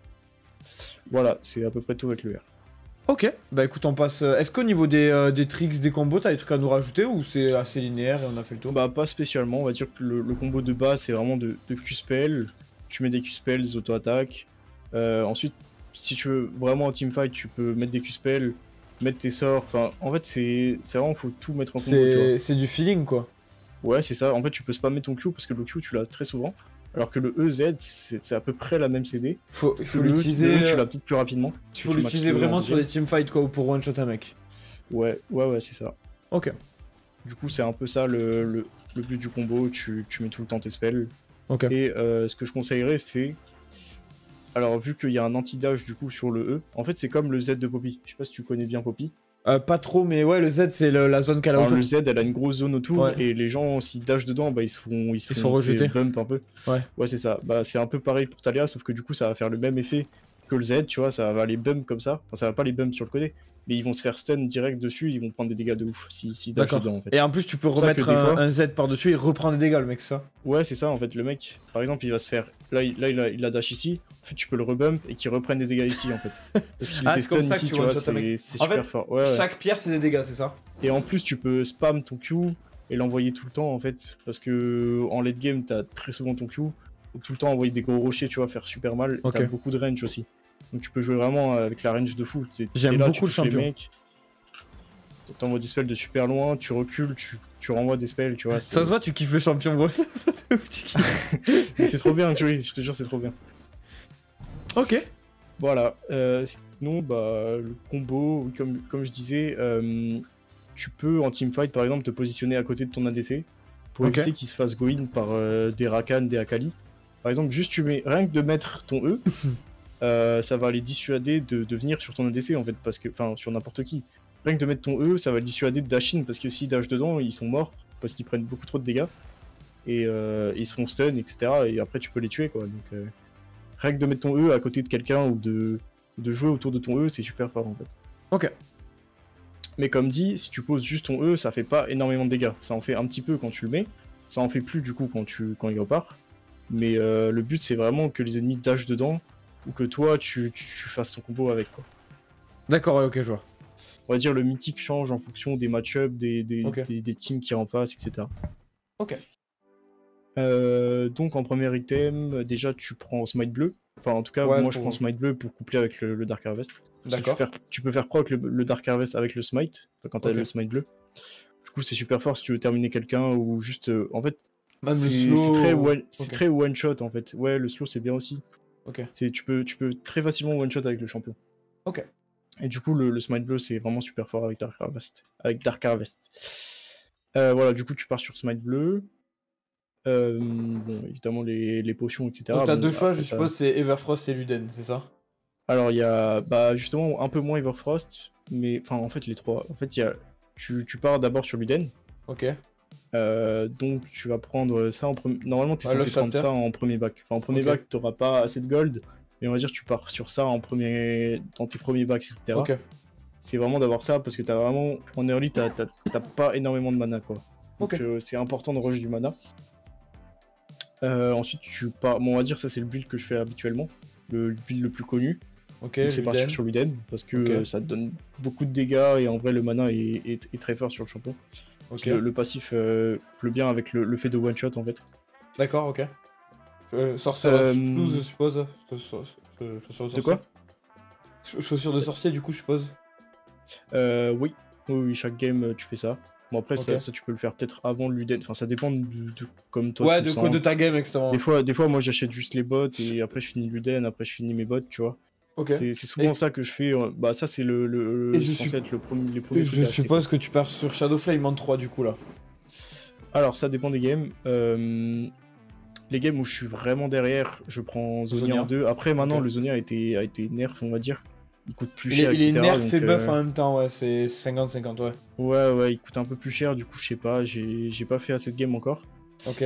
Speaker 2: Voilà, c'est à peu près tout avec le R.
Speaker 1: Ok, bah écoute, on passe... Est-ce qu'au niveau des, euh, des tricks, des combos, t'as des trucs à nous rajouter ou c'est assez linéaire et on a fait le tour?
Speaker 2: Bah pas spécialement, on va dire que le, le combo de base c'est vraiment de, de Q-spell, tu mets des Q-spell, des auto-attaques, euh, ensuite si tu veux vraiment en teamfight tu peux mettre des Q-spell, mettre tes sorts, enfin en fait c'est vraiment, faut tout mettre en combo.
Speaker 1: C'est du feeling quoi.
Speaker 2: Ouais c'est ça, en fait tu peux spammer ton Q parce que le Q tu l'as très souvent. Alors que le E Z, c'est à peu près la même C D.
Speaker 1: Faut, faut l'utiliser.
Speaker 2: E, tu l'as peut-être plus rapidement.
Speaker 1: Il faut l'utiliser vraiment sur des teamfights quoi, ou pour one shot un mec.
Speaker 2: Ouais, ouais, ouais, c'est ça.
Speaker 1: Ok.
Speaker 2: Du coup, c'est un peu ça le, le, le but du combo. Tu, tu mets tout le temps tes spells.
Speaker 1: Ok.
Speaker 2: Et euh, ce que je conseillerais, c'est. Alors, vu qu'il y a un anti-dash du coup sur le E, en fait, c'est comme le Z de Poppy. Je sais pas si tu connais bien Poppy.
Speaker 1: Euh, pas trop, mais ouais, le Z, c'est la zone qu'elle a
Speaker 2: Alors,
Speaker 1: autour.
Speaker 2: le Z, elle a une grosse zone autour,
Speaker 1: Ouais.
Speaker 2: et les gens, s'ils dashent dedans, bah, ils se font, ils se
Speaker 1: Ils
Speaker 2: font
Speaker 1: sont rejetés.
Speaker 2: bump un peu.
Speaker 1: Ouais.
Speaker 2: Ouais, c'est ça. Bah, c'est un peu pareil pour Talia, sauf que du coup, ça va faire le même effet que le Z, tu vois, ça va les bump comme ça. Enfin, ça va pas les bump sur le côté, mais ils vont se faire stun direct dessus, ils vont prendre des dégâts de ouf si, si dash
Speaker 1: D'accord.
Speaker 2: dedans, en fait.
Speaker 1: Et en plus, tu peux
Speaker 2: pour ça
Speaker 1: remettre
Speaker 2: que des
Speaker 1: un,
Speaker 2: fois-
Speaker 1: un Z par-dessus et reprendre des dégâts, le mec, c'est ça.
Speaker 2: Ouais, c'est ça, en fait, le mec, par exemple, il va se faire... Là, il, là, il, a, il a dash ici, en fait, tu peux le rebump et qu'il reprenne des dégâts ici, en fait. Parce qu'il
Speaker 1: Ah,
Speaker 2: était
Speaker 1: c'est comme
Speaker 2: stun
Speaker 1: ça que
Speaker 2: ici,
Speaker 1: tu
Speaker 2: tu vois,
Speaker 1: one-shot un mec.
Speaker 2: c'est c'est
Speaker 1: En
Speaker 2: super
Speaker 1: fait,
Speaker 2: fort. Ouais, ouais.
Speaker 1: Chaque pierre, c'est des dégâts, c'est ça.
Speaker 2: Et en plus, tu peux spam ton Q et l'envoyer tout le temps, en fait, parce que en late game, t'as très souvent ton Q, donc tout le temps envoyer des gros rochers, tu vois, faire super mal,
Speaker 1: Ok.
Speaker 2: t'as beaucoup de range aussi. Donc tu peux jouer vraiment avec la range de fou.
Speaker 1: J'aime
Speaker 2: là,
Speaker 1: beaucoup
Speaker 2: tu
Speaker 1: le
Speaker 2: touches les
Speaker 1: champion.
Speaker 2: mecs, t'envoies des spells de super loin, tu recules, tu, tu renvoies des spells, tu vois.
Speaker 1: Ça se voit, tu kiffes le champion, gros. Tu kiffes.
Speaker 2: Mais c'est trop bien, tu vois, je te jure, c'est trop bien.
Speaker 1: Ok.
Speaker 2: Voilà, euh, sinon, bah, le combo, comme, comme je disais, euh, tu peux en teamfight par exemple te positionner à côté de ton A D C pour
Speaker 1: Ok.
Speaker 2: éviter qu'il se fasse go in par euh, des Rakan, des Akali. Par exemple, juste tu mets, rien que de mettre ton E, euh, ça va les dissuader de, de venir sur ton A D C en fait, parce que, enfin, sur n'importe qui. Rien que de mettre ton E, ça va les dissuader de dash in, parce que s'ils dash dedans, ils sont morts, parce qu'ils prennent beaucoup trop de dégâts, et euh, ils se font stun, et cetera. Et après tu peux les tuer quoi. Donc, euh, rien que de mettre ton E à côté de quelqu'un ou de, de jouer autour de ton E, c'est super fort en fait.
Speaker 1: Ok.
Speaker 2: Mais comme dit, si tu poses juste ton E, ça fait pas énormément de dégâts. Ça en fait un petit peu quand tu le mets, ça en fait plus du coup quand, tu, quand il repart. Mais euh, le but c'est vraiment que les ennemis dashent dedans, ou que toi tu, tu, tu fasses ton combo avec quoi.
Speaker 1: D'accord, ouais, ok, je vois.
Speaker 2: On va dire le mythique change en fonction des match-ups, des, des,
Speaker 1: Ok.
Speaker 2: des, des teams qui en passent, et cetera.
Speaker 1: Ok.
Speaker 2: Euh, donc en premier item, déjà tu prends Smite bleu. Enfin en tout cas
Speaker 1: Ouais,
Speaker 2: moi je
Speaker 1: pour-
Speaker 2: prends Smite bleu pour coupler avec le, le Dark Harvest. Parce que tu,
Speaker 1: D'accord.
Speaker 2: faire- tu peux faire proc le, le Dark Harvest avec le Smite, enfin, quand t'as
Speaker 1: Ok.
Speaker 2: le Smite bleu. Du coup c'est super fort si tu veux terminer quelqu'un ou juste... euh, en fait
Speaker 1: Même le
Speaker 2: c'est
Speaker 1: slow.
Speaker 2: c'est très, one, c'est
Speaker 1: Ok.
Speaker 2: très one shot en fait. Ouais le slow c'est bien aussi.
Speaker 1: Ok.
Speaker 2: C'est tu peux, tu peux très facilement one shot avec le champion.
Speaker 1: Ok.
Speaker 2: Et du coup le, le Smite bleu c'est vraiment super fort avec Dark Harvest. Avec Dark Harvest. Euh, voilà du coup tu pars sur Smite bleu. Euh, bon, évidemment les, les potions, et cetera.
Speaker 1: Donc t'as
Speaker 2: Bon,
Speaker 1: deux choix,
Speaker 2: après,
Speaker 1: je
Speaker 2: ça-
Speaker 1: suppose, c'est Everfrost et Luden, c'est ça?
Speaker 2: Alors il y a bah, justement un peu moins Everfrost, mais enfin en fait les trois. En fait il y a tu, tu pars d'abord sur Luden,
Speaker 1: Ok.
Speaker 2: euh, donc tu vas prendre ça en premier. Normalement t'es
Speaker 1: Ouais,
Speaker 2: censé
Speaker 1: Love
Speaker 2: prendre
Speaker 1: Chapter.
Speaker 2: ça en premier bac. Enfin en premier
Speaker 1: Ok.
Speaker 2: bac t'auras pas assez de gold, mais on va dire tu pars sur ça en premier dans tes premiers bacs, et cetera.
Speaker 1: Ok.
Speaker 2: C'est vraiment d'avoir ça parce que t'as vraiment en early t'as t'as- t'as pas énormément de mana quoi. Donc
Speaker 1: Ok.
Speaker 2: euh, c'est important de rush du mana. Euh, ensuite tu pars. Bon on va dire ça c'est le build que je fais habituellement, le build le plus connu.
Speaker 1: Ok,
Speaker 2: Donc c'est parti
Speaker 1: Luden.
Speaker 2: sur Luden parce que
Speaker 1: Ok.
Speaker 2: euh, ça te donne beaucoup de dégâts et en vrai le mana est, est- est très fort sur le champion.
Speaker 1: Ok.
Speaker 2: Le, le passif euh, couple bien avec le, le fait de one shot en fait.
Speaker 1: D'accord, ok. Euh, sorcerer
Speaker 2: Euh,
Speaker 1: Shoes, je suppose. Cha- cha- cha- Chaussures de
Speaker 2: De quoi
Speaker 1: sorcier. Ch- Chaussures de sorcier, du coup, je suppose.
Speaker 2: euh, oui. oui, oui, chaque game euh, tu fais ça. Bon après ça,
Speaker 1: Ok.
Speaker 2: ça, tu peux le faire peut-être avant le Luden, enfin ça dépend de, de- comme toi
Speaker 1: Ouais,
Speaker 2: tu
Speaker 1: de
Speaker 2: le
Speaker 1: quoi
Speaker 2: sens.
Speaker 1: de ta game, exactement.
Speaker 2: Des fois, des fois moi j'achète juste les bots et après je finis Luden, après je finis mes bots, tu vois.
Speaker 1: Ok.
Speaker 2: C'est c'est souvent
Speaker 1: Et-
Speaker 2: ça que je fais. euh, Bah ça c'est le, le
Speaker 1: Et je
Speaker 2: censé
Speaker 1: suis-
Speaker 2: être le premier, les premiers trucs
Speaker 1: Je
Speaker 2: à acheter,
Speaker 1: suppose que tu pars sur Shadowflame en trois, du coup, là.
Speaker 2: Alors ça dépend des games. Euh, les games où je suis vraiment derrière, je prends Zonia,
Speaker 1: Zonia.
Speaker 2: en deux. Après maintenant
Speaker 1: Ok.
Speaker 2: le Zonia a été, a été nerf on va dire. Il coûte plus
Speaker 1: Il est,
Speaker 2: cher,
Speaker 1: il est
Speaker 2: et cetera.
Speaker 1: nerf
Speaker 2: donc,
Speaker 1: et buff
Speaker 2: euh,
Speaker 1: en même temps, ouais, c'est cinquante cinquante, ouais.
Speaker 2: Ouais ouais il coûte un peu plus cher du coup je sais pas, j'ai j'ai pas fait assez de game encore.
Speaker 1: Ok.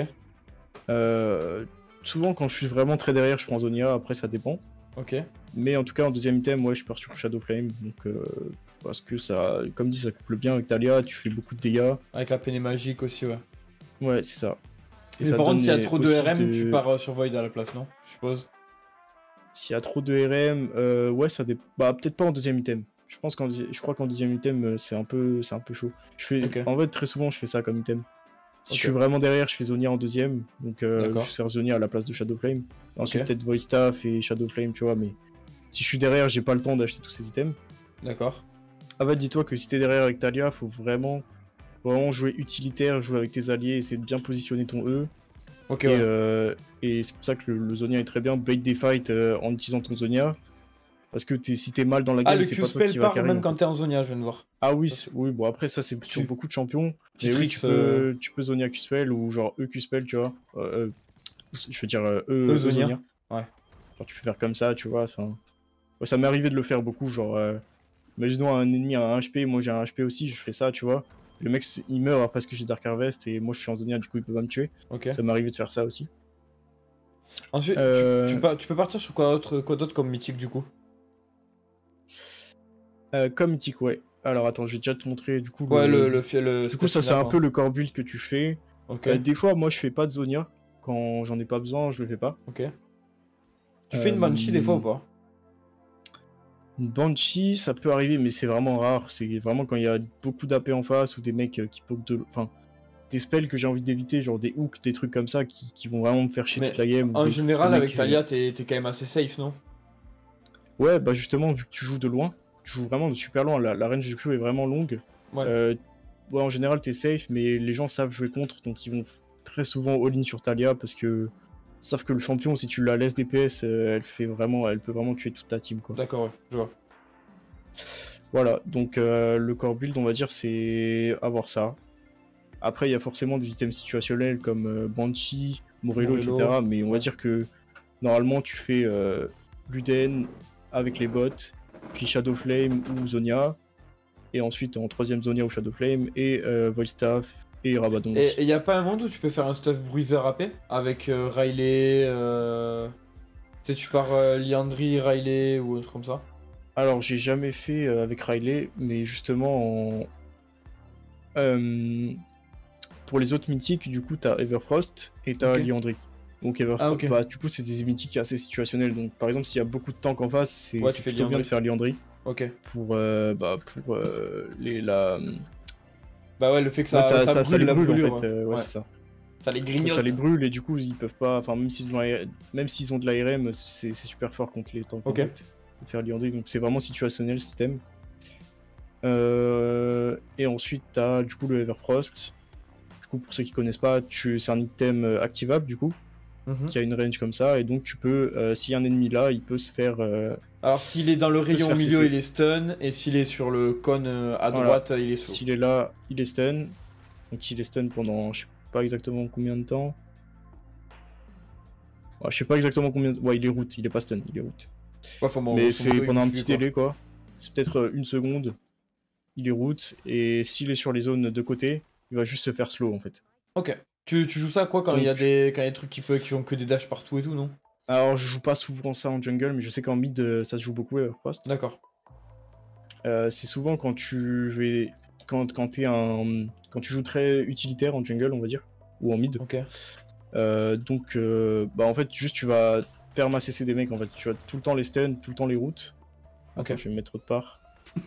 Speaker 2: Euh, souvent quand je suis vraiment très derrière je prends Zonia, après ça dépend.
Speaker 1: Ok.
Speaker 2: Mais en tout cas en deuxième item ouais je pars sur Shadowflame. Donc euh, parce que ça, comme dit ça couple bien avec Talia, tu fais beaucoup de dégâts.
Speaker 1: Avec la peinée magique aussi, ouais.
Speaker 2: Ouais c'est ça. Et
Speaker 1: Mais
Speaker 2: ça
Speaker 1: par contre,
Speaker 2: donne
Speaker 1: s'il y a
Speaker 2: les-
Speaker 1: trop de
Speaker 2: aussi
Speaker 1: R M,
Speaker 2: de-
Speaker 1: tu pars euh, sur Void à la place, non? Je suppose.
Speaker 2: S'il y a trop de R M, euh, ouais, ça dépend. Bah, peut-être pas en deuxième item. Je pense qu'en deuxi- je crois qu'en deuxième item, euh, c'est un peu, c'est un peu chaud. Je fais,
Speaker 1: Ok.
Speaker 2: en fait, très souvent, je fais ça comme item. Si
Speaker 1: Ok.
Speaker 2: je suis vraiment derrière, je fais Zonia en deuxième, donc euh,
Speaker 1: D'accord.
Speaker 2: je sers Zonia à la place de Shadowflame. Ensuite,
Speaker 1: Ok.
Speaker 2: peut-être Void Staff et Shadowflame, tu vois. Mais si je suis derrière, j'ai pas le temps d'acheter tous ces items.
Speaker 1: D'accord.
Speaker 2: En fait, dis-toi que si t'es derrière avec Talia, faut vraiment, vraiment jouer utilitaire, jouer avec tes alliés, essayer de bien positionner ton E.
Speaker 1: Ok,
Speaker 2: Et,
Speaker 1: ouais.
Speaker 2: euh, et c'est pour ça que le, le Zonia est très bien. Bait des fights euh, en utilisant ton Zonia. Parce que t'es- si t'es mal dans la
Speaker 1: Ah,
Speaker 2: game,
Speaker 1: le
Speaker 2: c'est
Speaker 1: Q
Speaker 2: pas toi
Speaker 1: spell
Speaker 2: qui va
Speaker 1: part
Speaker 2: carry.
Speaker 1: même
Speaker 2: en
Speaker 1: quand
Speaker 2: fait.
Speaker 1: t'es en Zonia, je viens de voir.
Speaker 2: Ah oui,
Speaker 1: Ça,
Speaker 2: c'est- oui, bon après ça c'est sur
Speaker 1: Tu-
Speaker 2: beaucoup de champions.
Speaker 1: Petit
Speaker 2: Mais oui,
Speaker 1: tricks,
Speaker 2: tu peux, tu peux Zonia Q-spell ou genre E Q-spell, tu vois. Euh, euh, je veux dire euh, E,
Speaker 1: E
Speaker 2: E
Speaker 1: Zonia.
Speaker 2: Zonia.
Speaker 1: Ouais.
Speaker 2: Genre tu peux faire comme ça, tu vois. Enfin, ouais, ça m'est arrivé de le faire beaucoup, genre euh, Imaginons un ennemi a un H P, moi j'ai un H P aussi, je fais ça, tu vois. Le mec il meurt parce que j'ai Dark Harvest et moi je suis en Zonia, du coup il peut pas me tuer.
Speaker 1: Okay.
Speaker 2: Ça m'est arrivé de faire ça aussi.
Speaker 1: Ensuite, euh... tu, tu, peux, tu peux partir sur quoi d'autre quoi d'autre comme mythique du coup?
Speaker 2: euh, Comme mythique, ouais. Alors attends, je vais déjà te montrer du coup.
Speaker 1: Ouais, le.
Speaker 2: le,
Speaker 1: le, le
Speaker 2: du coup, ça c'est un peu le core build que tu fais.
Speaker 1: Okay.
Speaker 2: Euh, des fois, moi je fais pas de Zonia. Quand j'en ai pas besoin, je le fais pas.
Speaker 1: Ok. Tu euh... fais une Banshee des fois ou pas?
Speaker 2: Une Banshee, ça peut arriver, mais c'est vraiment rare. C'est vraiment quand il y a beaucoup d'A P en face ou des mecs qui poke de. Enfin, des spells que j'ai envie d'éviter, genre des hooks, des trucs comme ça qui, qui vont vraiment me faire chier mais toute la game.
Speaker 1: En
Speaker 2: des,
Speaker 1: général, des avec Taliyah, t'es quand même assez safe, non?
Speaker 2: Ouais, bah justement, vu que tu joues de loin, tu joues vraiment de super loin. La, la range du jeu est vraiment longue.
Speaker 1: Ouais.
Speaker 2: Euh, ouais, en général, t'es safe, mais les gens savent jouer contre, donc ils vont très souvent all-in sur Taliyah parce que ils savent que le champion, si tu la laisses D P S, euh, elle fait vraiment, elle peut vraiment tuer toute ta team, quoi.
Speaker 1: D'accord, ouais, je vois.
Speaker 2: Voilà, donc euh, le core build, on va dire, c'est avoir ça. Après, il y a forcément des items situationnels comme euh, Banshee, Morello, Morello, et cetera. Mais on va dire que normalement, tu fais euh, Luden avec les bots, puis Shadowflame ou Zonia, et ensuite en troisième Zonia ou Shadowflame, et euh, Volstaff et Rabadon.
Speaker 1: Et il n'y a pas un monde où tu peux faire un stuff bruiser A P avec euh, Riley, euh... tu sais, tu pars euh, Liandry, Riley ou un truc comme ça?
Speaker 2: Alors, j'ai jamais fait euh, avec Riley, mais justement, en... euh, pour les autres mythiques, du coup, t'as Everfrost et t'as okay. Liandry. Donc, Everfrost, ah, okay. bah, du coup, c'est des mythiques assez situationnels. Donc, par exemple, s'il y a beaucoup de tanks en face, c'est
Speaker 1: ouais,
Speaker 2: plutôt Liandry. bien de faire Liandry.
Speaker 1: Ok.
Speaker 2: Pour, euh, bah, pour euh, les, la.
Speaker 1: Bah ouais, le fait que ça,
Speaker 2: ouais, ça,
Speaker 1: ça,
Speaker 2: ça,
Speaker 1: brûle
Speaker 2: ça les
Speaker 1: la
Speaker 2: brûle,
Speaker 1: brûlure,
Speaker 2: en fait.
Speaker 1: ouais.
Speaker 2: Euh, ouais,
Speaker 1: ouais.
Speaker 2: c'est ça.
Speaker 1: Ça les grignote.
Speaker 2: Ça les brûle et du coup, ils peuvent pas. Enfin, même s'ils ont, même s'ils ont de l'A R M, c'est super fort contre les tanks.
Speaker 1: Ok.
Speaker 2: En fait, de faire Liandry. Donc, c'est vraiment situationnel le système. Euh, et ensuite, t'as du coup le Everfrost. Du coup, pour ceux qui connaissent pas, tu... c'est un item activable du coup, mm-hmm. qui a une range comme ça, et donc tu peux, euh, s'il y a un ennemi là, il peut se faire. Euh...
Speaker 1: Alors s'il est dans le rayon au milieu, cesser. Il est stun, et s'il est sur le cône à droite, voilà. Il est saut.
Speaker 2: S'il est là, il est stun. Donc il est stun pendant, je sais pas exactement combien de temps. Ouais, je sais pas exactement combien. De... Ouais, il est route, il est pas stun, il est route.
Speaker 1: Ouais, faut
Speaker 2: mais c'est pendant un petit délai quoi. C'est peut-être une seconde. Il est route, et s'il est sur les zones de côté, il va juste se faire slow en fait.
Speaker 1: Ok. Tu, tu joues ça quoi quand il y a des quand il y a des trucs qui, peut, qui ont que des dashs partout et tout, non?
Speaker 2: Alors je joue pas souvent ça en jungle, mais je sais qu'en mid ça se joue beaucoup Everfrost.
Speaker 1: D'accord.
Speaker 2: Euh, c'est souvent quand tu vais quand quand t'es un quand tu joues très utilitaire en jungle, on va dire, ou en mid.
Speaker 1: Ok.
Speaker 2: Euh, donc euh, bah en fait juste tu vas perma-C C des mecs en fait, tu vas tout le temps les stun, tout le temps les routes.
Speaker 1: Ok.
Speaker 2: Attends, je vais me mettre autre part.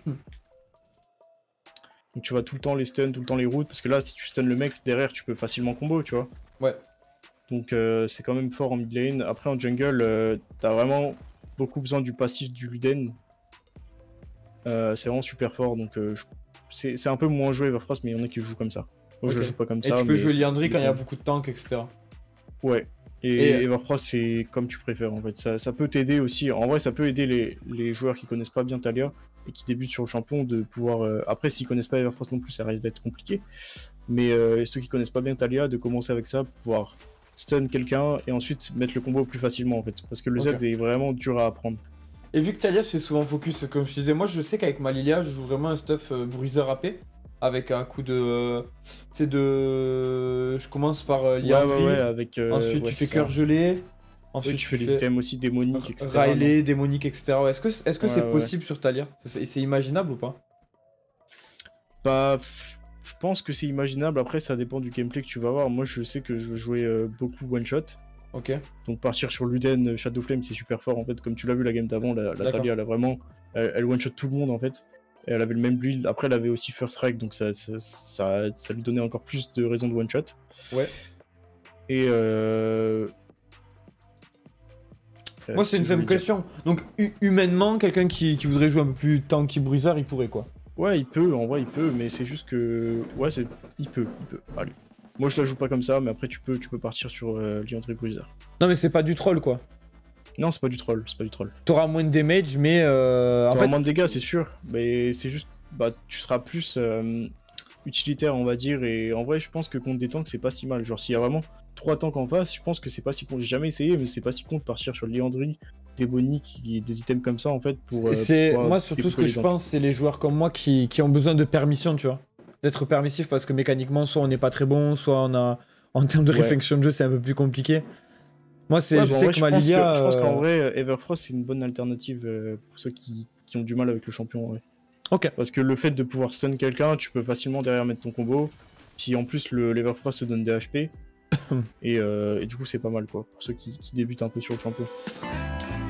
Speaker 2: Donc tu vas tout le temps les stun, tout le temps les routes, parce que là si tu stun le mec derrière tu peux facilement combo, tu vois.
Speaker 1: Ouais.
Speaker 2: Donc euh, c'est quand même fort en mid lane. Après en jungle, euh, t'as vraiment beaucoup besoin du passif du Luden. Euh, c'est vraiment super fort, donc euh, c'est un peu moins joué Everfrost, mais il y en a qui jouent comme ça. Moi okay. je joue pas comme
Speaker 1: et
Speaker 2: ça.
Speaker 1: Et tu peux jouer Liandry quand il y a beaucoup de tanks, et cetera.
Speaker 2: Ouais. Et, et Everfrost c'est comme tu préfères en fait. Ça, ça peut t'aider aussi. En vrai ça peut aider les, les joueurs qui connaissent pas bien Taliyah et qui débutent sur le champion de pouvoir... Euh... Après s'ils connaissent pas Everfrost non plus ça risque d'être compliqué. Mais euh, ceux qui connaissent pas bien Taliyah, de commencer avec ça pour pouvoir stun quelqu'un et ensuite mettre le combo plus facilement en fait. Parce que le okay. Z est vraiment dur à apprendre.
Speaker 1: Et vu que Taliyah c'est souvent focus, comme je disais, moi je sais qu'avec ma Lilia je joue vraiment un stuff euh, bruiser A P. Avec un coup de... Euh, tu sais de... Je commence par euh, Liandry,
Speaker 2: ouais, ouais, ouais, avec, euh,
Speaker 1: ensuite
Speaker 2: ouais,
Speaker 1: tu fais cœur gelé, ensuite
Speaker 2: oui, tu, tu fais les items aussi démoniques, et cetera.
Speaker 1: Riley, démonique, et cetera. Ouais. Est-ce que est-ce que
Speaker 2: ouais,
Speaker 1: c'est
Speaker 2: ouais.
Speaker 1: possible sur Taliyah? C'est imaginable ou pas?
Speaker 2: Bah... Je pense que c'est imaginable, après ça dépend du gameplay que tu vas avoir. Moi je sais que je veux jouer euh, beaucoup one shot.
Speaker 1: Ok.
Speaker 2: Donc partir sur Luden, Shadowflame c'est super fort en fait. Comme tu l'as vu la game d'avant, la, la Taliyah elle a vraiment... Elle, elle one shot tout le monde en fait. Et elle avait le même build. Après elle avait aussi First Strike, donc ça, ça, ça, ça lui donnait encore plus de raisons de one shot.
Speaker 1: Ouais.
Speaker 2: Et euh...
Speaker 1: Moi c'est une simple question. Donc humainement, quelqu'un qui, qui voudrait jouer un peu plus tanky bruiser, il pourrait quoi?
Speaker 2: Ouais, il peut, en vrai, il peut, mais c'est juste que... Ouais, c'est... il peut, il peut. Allez. Moi, je la joue pas comme ça, mais après, tu peux, tu peux partir sur euh, Liandry Bruiser.
Speaker 1: Non, mais c'est pas du troll, quoi.
Speaker 2: Non, c'est pas du troll, c'est pas du troll.
Speaker 1: T'auras moins de damage, mais... Euh,
Speaker 2: T'auras en fait... moins de dégâts, c'est sûr, mais c'est juste... Bah, tu seras plus euh, utilitaire, on va dire, et en vrai, je pense que contre des tanks, c'est pas si mal. Genre, s'il y a vraiment trois tanks en face, je pense que c'est pas si con. J'ai jamais essayé, mais c'est pas si con de partir sur Liandry des boniques, des items comme ça en fait pour. Euh,
Speaker 1: c'est moi surtout ce que je pense, c'est les joueurs comme moi qui, qui ont besoin de permission, tu vois, d'être permissif parce que mécaniquement soit on n'est pas très bon, soit on a en termes de ouais. réflexion de jeu c'est un peu plus compliqué. Moi c'est, ouais, je bon, sais vrai, que ma Lilia.
Speaker 2: Que, je pense qu'en vrai Everfrost c'est une bonne alternative euh, pour ceux qui, qui ont du mal avec le champion. Ouais.
Speaker 1: Ok.
Speaker 2: Parce que le fait de pouvoir stun quelqu'un, tu peux facilement derrière mettre ton combo. Puis en plus le l'Everfrost te donne des H P. et, euh, et du coup c'est pas mal quoi pour ceux qui, qui débutent un peu sur le champion.